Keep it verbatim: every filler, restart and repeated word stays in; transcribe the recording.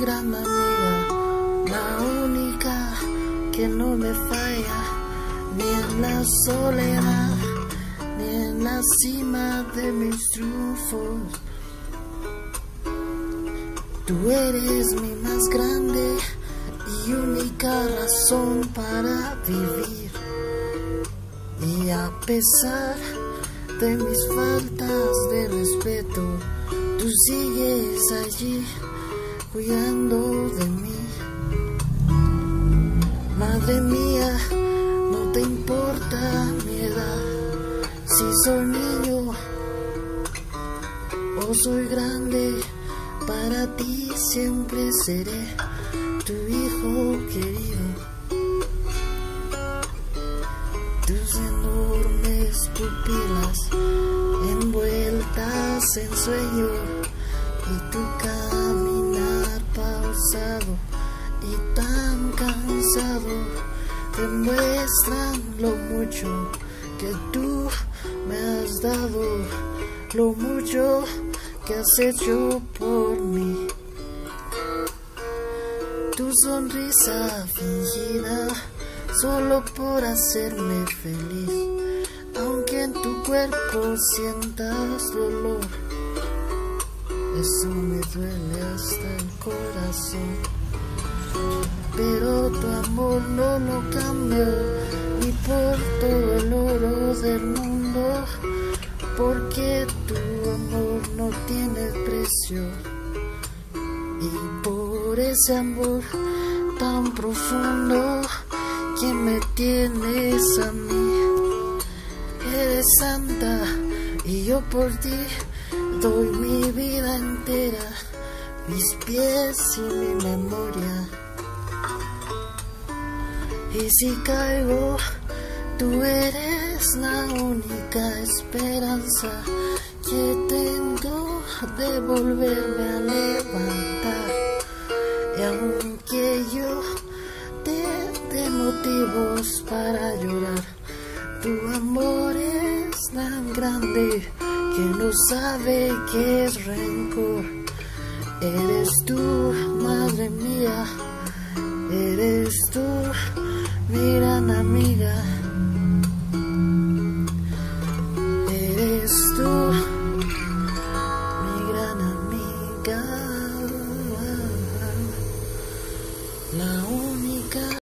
gran amiga, la única que no me falla, ni en la soledad, ni en la cima de mis triunfos. Tú eres mi más grande y única razón para vivir. Y a pesar de mis faltas de respeto, tú sigues allí cuidando de mí. Madre mía, no te importa mi edad, si soy niño o soy grande, para ti siempre seré tu hijo querido. Tus enormes pupilas envueltas en sueño y tu caminar pausado y tan cansado demuestran lo mucho que tú me has dado, lo mucho que has hecho por mí. Tu sonrisa fingida solo por hacerme feliz, aunque en tu cuerpo sientas dolor, eso me duele hasta el corazón. Pero tu amor no lo cambio ni por todo el oro del mundo, porque tu amor no tiene precio. Y por ese amor tan profundo que me tienes a mí, eres santa y yo por ti doy mi vida entera, mis pies y mi memoria. Y si caigo, tú eres la única esperanza que tengo de volverme a levantar. Y aunque yo te dé motivos para llorar, tu amor es tan grande que no sabe qué es rencor. Eres tú, madre mía, eres tú, mi gran amiga.